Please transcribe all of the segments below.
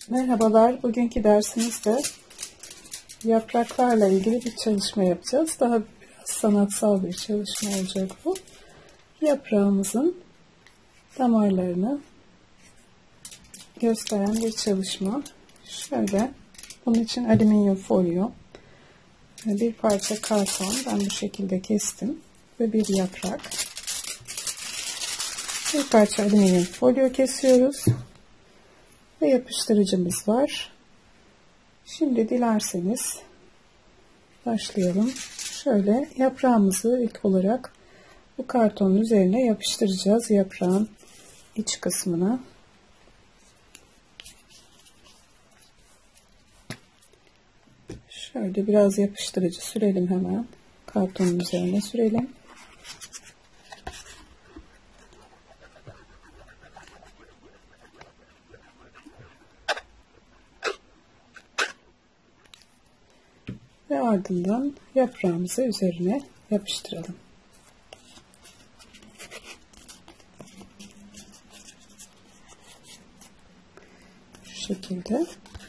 Merhabalar, bugünkü dersimizde yapraklarla ilgili bir çalışma yapacağız. Daha biraz sanatsal bir çalışma olacak bu. Yaprağımızın damarlarını gösteren bir çalışma. Şöyle, bunun için alüminyum folyo, bir parça karton, ben bu şekilde kestim ve bir yaprak. Bir parça alüminyum folyo kesiyoruz. Ve yapıştırıcımız var. Şimdi dilerseniz başlayalım. Şöyle yaprağımızı ilk olarak bu kartonun üzerine yapıştıracağız. Yaprağın iç kısmına. Şöyle biraz yapıştırıcı sürelim hemen. Kartonun üzerine sürelim. Ve ardından yaprağımızı üzerine yapıştıralım. Şu şekilde.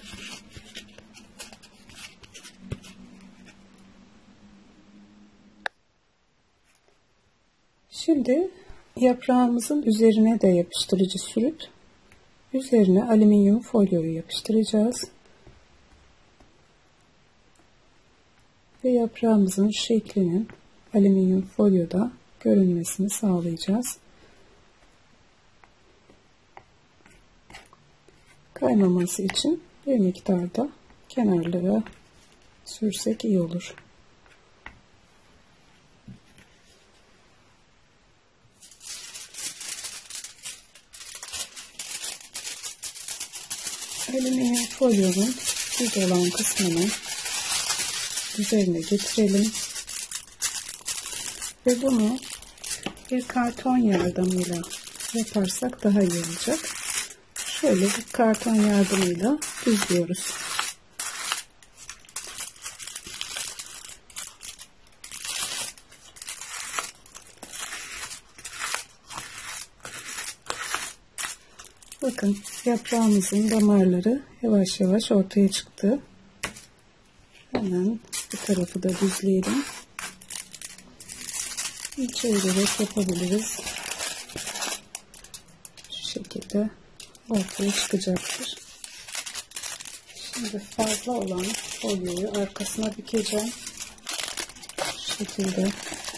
Şimdi yaprağımızın üzerine de yapıştırıcı sürüp üzerine alüminyum folyoyu yapıştıracağız. Ve yaprağımızın şeklinin alüminyum folyoda görünmesini sağlayacağız. Kaymaması için bir miktar da kenarlara sürsek iyi olur. Alüminyum folyonun düz olan kısmını üzerine getirelim ve bunu bir karton yardımıyla yaparsak daha iyi olacak. Şöyle bir karton yardımıyla düzlüyoruz. Bakın yaprağımızın damarları yavaş yavaş ortaya çıktı. Hemen bu tarafı da düzleyelim. Çevirerek yapabiliriz. Şu şekilde ortaya çıkacaktır. Şimdi fazla olan folyoyu arkasına bükeceğim. Şu şekilde.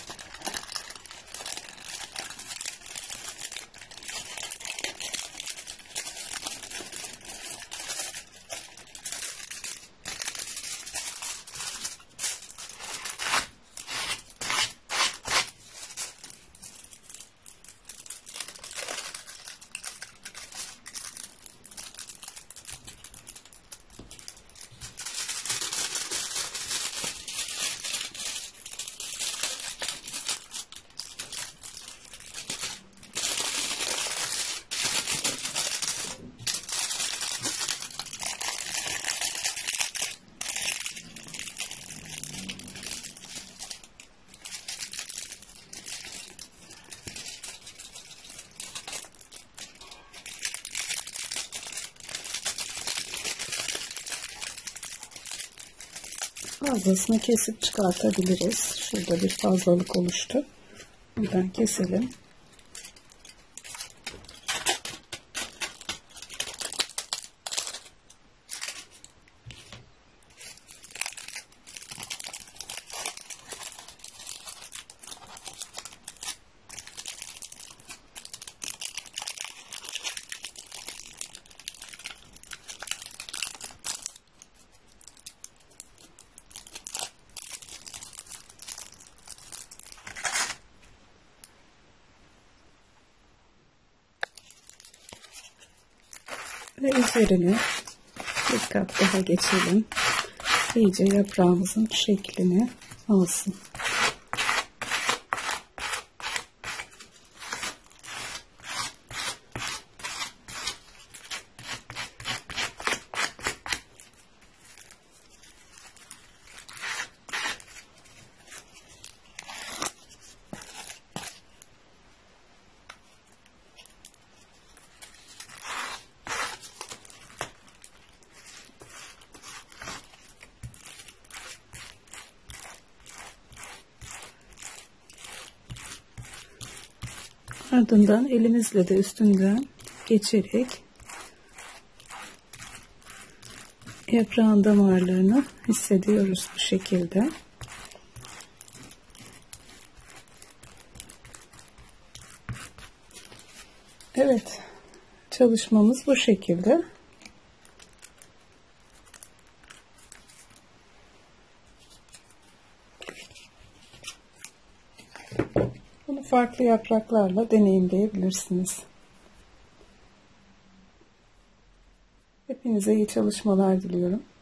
Fazlasını kesip çıkartabiliriz. Şurada bir fazlalık oluştu. Buradan keselim. Ve üzerine bir kat daha geçelim. İyice yaprağımızın şeklini alsın. Ardından elimizle de üstünden geçerek yaprağın damarlarını hissediyoruz bu şekilde. Evet, çalışmamız bu şekilde. Bunu farklı yapraklarla deneyimleyebilirsiniz. Hepinize iyi çalışmalar diliyorum.